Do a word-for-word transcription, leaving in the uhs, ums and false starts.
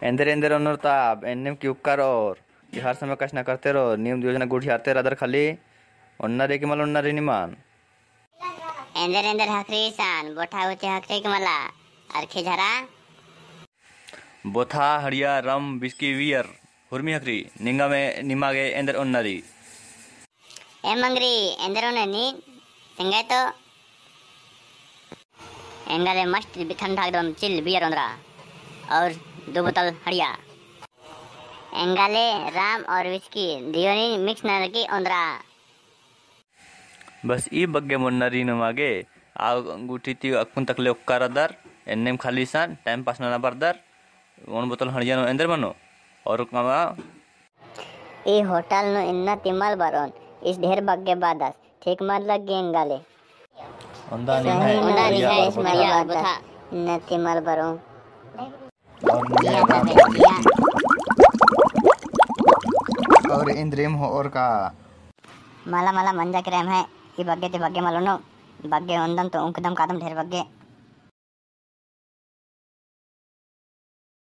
ಎಂದರೆ ಎಂದರೆ ಅನ್ನೋರ್ತಾ ಎನ್ನೆಮ್ ಕ್ಯುಕ್ಕಾರೋರ್ ಈ ಹರ್ ಸಮಯ ಕಷ್ಟ करते रहो नियम योजना गुड़ी हारते रदर खाली उन्नरे के मल उन्नरे निमान एंदर एंदर हकरी सान बोठा होते हकरी के मला अरखे झरा बोथा हड़िया रम बिस्की वियर हुरमी हकरी निंगा में निमागे एंदर उन्नरी ए मंगरी एंदर उन्नरी संगे तो एंगले मस्त ठंडा एकदम चिल बियर उनरा और दो बोतल हड़िया एंगले राम और विस्की दियोनी मिक्स न की उनरा बस ई बग्गे मुन्नरी नमागे आ गुटी ती अकुन तकले उक्कारदर एन्नेम खाली सान टाइम पास ना बरदर वन बोतल हड़िया नो एंदर मनो और कमा ई होटल नो इन्ना तिमल बरोन इस ढेर बग्गे बादस ठीक मत लग गेंगाले अंदा नहीं है अंदा नहीं है इस मरिया बता इन्ना तिमल बरोन और मुझे और इंद्रेम हो और का मला मला मंजा क्रेम है ये बग्गे ते बग्गे मलोनो बग्गे उंदम तो उनकदम कादम ढेर बग्गे